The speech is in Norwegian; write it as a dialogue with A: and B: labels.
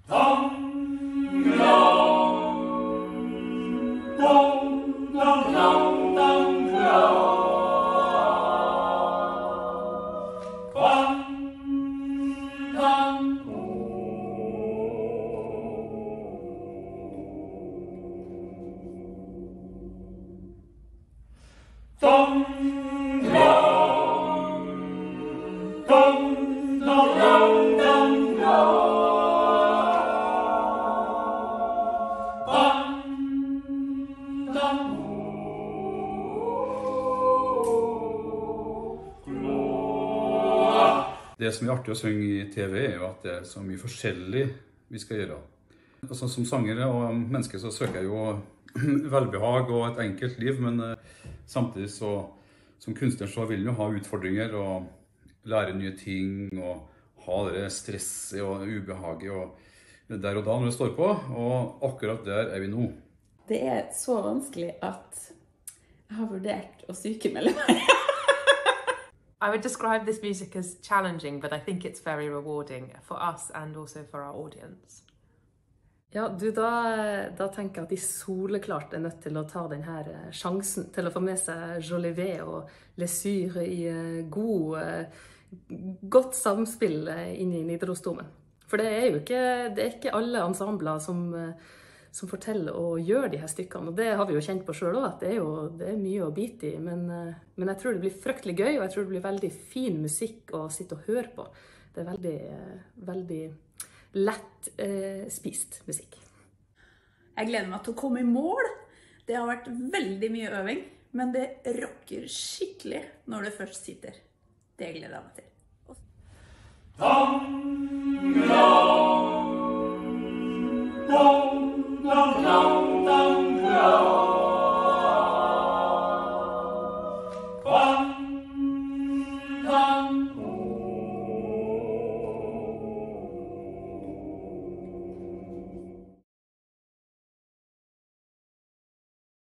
A: Det som er artig å synge I TV jo at det så mye forskjellig vi skal gjøre. Altså, som sanger og menneske så søker jeg jo velbehag og et enkelt liv, men samtidig så, som kunstner så vil jeg jo ha utfordringer og lære nye ting og ha det stresset og ubehaget og der og da når det står på, og akkurat der vi nå.
B: Det så vanskelig at jeg har vurdert å sykemelde meg.
C: I would describe this music as challenging, but I think it's very rewarding for us and also for our audience.
D: Ja, da tenker jeg at de soleklart nødt til å ta denne sjansen til å få med seg Jolivet og Les Sures I godt samspill inn I Nidarosdomen. For det jo ikke alle ensembler som forteller og gjør de her stykkene, og det har vi jo kjent på selv også, at det mye å bite I, men jeg tror det blir fryktelig gøy, og jeg tror det blir veldig fin musikk å sitte og høre på. Det veldig, veldig lett spist musikk.
E: Jeg gleder meg til å komme I mål. Det har vært veldig mye øving, men det rocker skikkelig når det først sitter. Det gleder jeg meg til.
F: Dong, dong, dong, dong.